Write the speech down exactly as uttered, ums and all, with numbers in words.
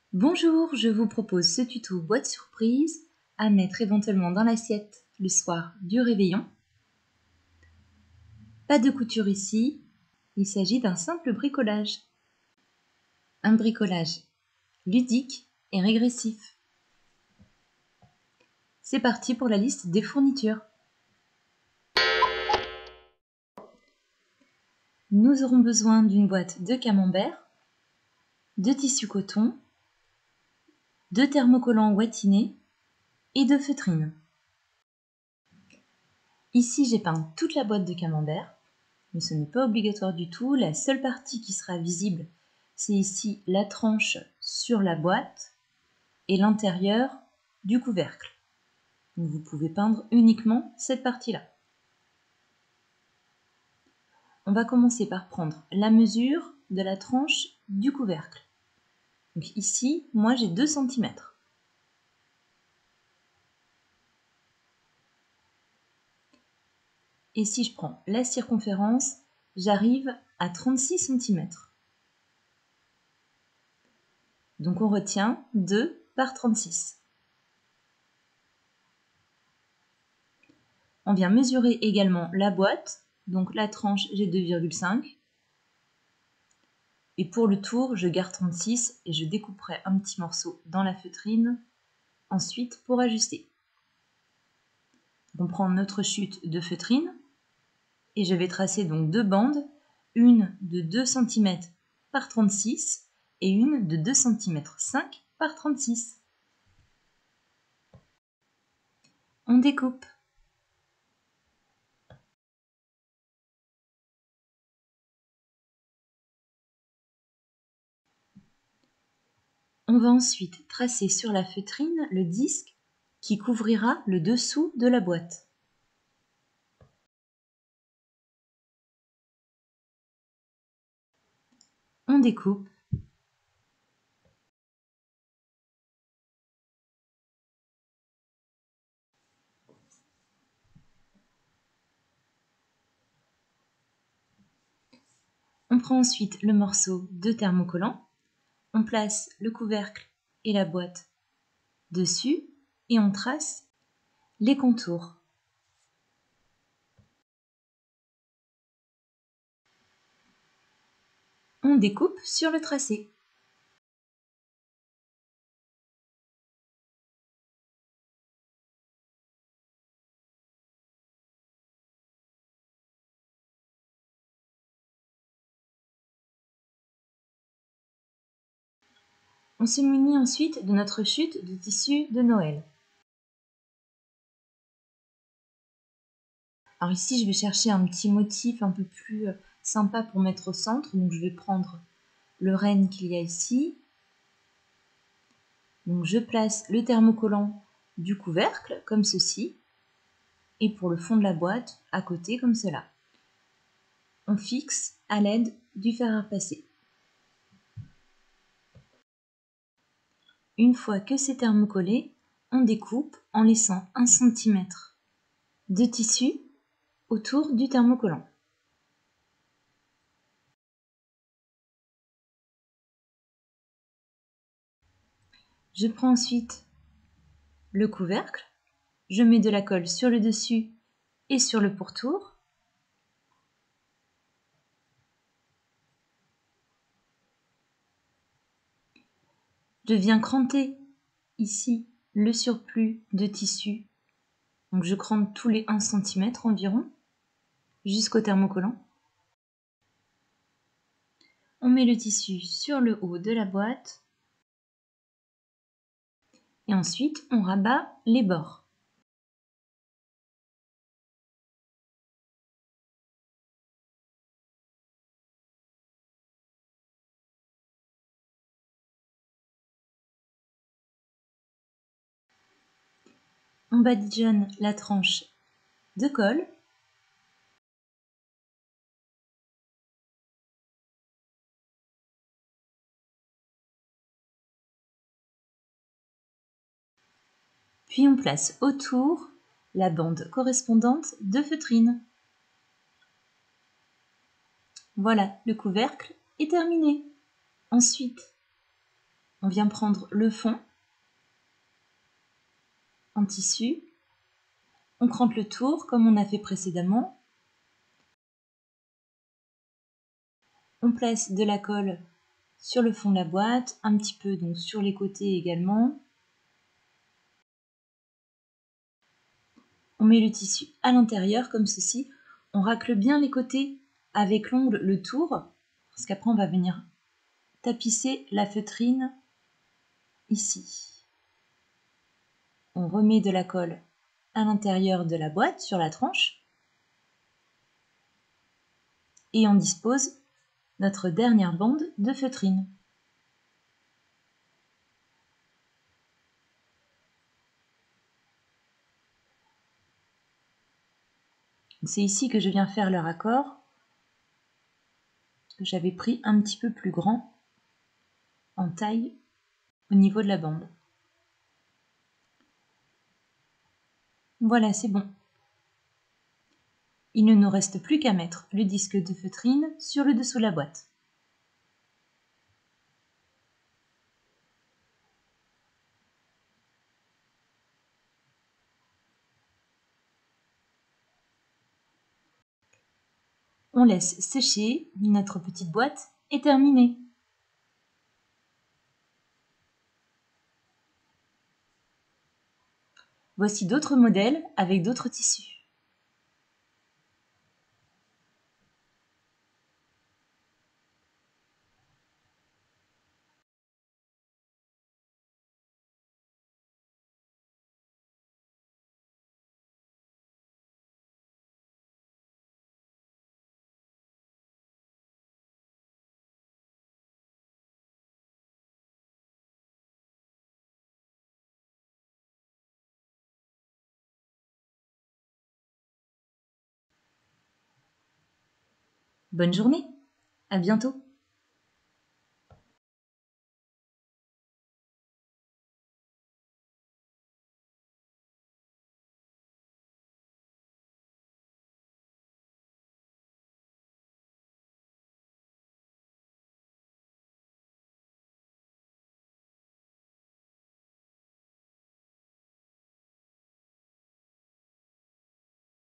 Bonjour, je vous propose ce tuto boîte surprise à mettre éventuellement dans l'assiette le soir du réveillon. Pas de couture ici, il s'agit d'un simple bricolage. Un bricolage ludique et régressif. C'est parti pour la liste des fournitures. Nous aurons besoin d'une boîte de camembert, de tissu coton, de thermocollants ouatinés et de feutrine. Ici, j'ai peint toute la boîte de camembert, mais ce n'est pas obligatoire du tout. La seule partie qui sera visible, c'est ici la tranche sur la boîte et l'intérieur du couvercle. Donc vous pouvez peindre uniquement cette partie-là. On va commencer par prendre la mesure de la tranche du couvercle. Donc ici, moi j'ai deux centimètres. Et si je prends la circonférence, j'arrive à trente-six centimètres. Donc on retient deux par trente-six. On vient mesurer également la boîte, donc la tranche j'ai deux virgule cinq. Et pour le tour, je garde trente-six et je découperai un petit morceau dans la feutrine ensuite pour ajuster. On prend notre chute de feutrine et je vais tracer donc deux bandes, une de deux centimètres par trente-six et une de deux centimètres cinq par trente-six. On découpe. On va ensuite tracer sur la feutrine le disque qui couvrira le dessous de la boîte. On découpe. On prend ensuite le morceau de thermocollant. On place le couvercle et la boîte dessus et on trace les contours. On découpe sur le tracé. On se munit ensuite de notre chute de tissu de Noël. Alors ici, je vais chercher un petit motif un peu plus sympa pour mettre au centre. Donc je vais prendre le renne qu'il y a ici. Donc je place le thermocollant du couvercle comme ceci. Et pour le fond de la boîte, à côté comme cela. On fixe à l'aide du fer à repasser. Une fois que c'est thermocollé, on découpe en laissant un centimètre de tissu autour du thermocollant. Je prends ensuite le couvercle, je mets de la colle sur le dessus et sur le pourtour. Je viens cranter ici le surplus de tissu. Donc je crante tous les un centimètre environ jusqu'au thermocollant. On met le tissu sur le haut de la boîte et ensuite on rabat les bords. On badigeonne la tranche de colle. Puis on place autour la bande correspondante de feutrine. Voilà, le couvercle est terminé. Ensuite, On vient prendre le fond en tissu, on crante le tour comme on a fait précédemment, on place de la colle sur le fond de la boîte, un petit peu donc sur les côtés également. On met le tissu à l'intérieur comme ceci, on racle bien les côtés avec l'ongle le tour, parce qu'après on va venir tapisser la feutrine ici. On remet de la colle à l'intérieur de la boîte sur la tranche et on dispose notre dernière bande de feutrine. C'est ici que je viens faire le raccord. J'avais pris un petit peu plus grand en taille au niveau de la bande. Voilà, c'est bon. Il ne nous reste plus qu'à mettre le disque de feutrine sur le dessous de la boîte. On laisse sécher, notre petite boîte est terminée. Voici d'autres modèles avec d'autres tissus. Bonne journée, à bientôt.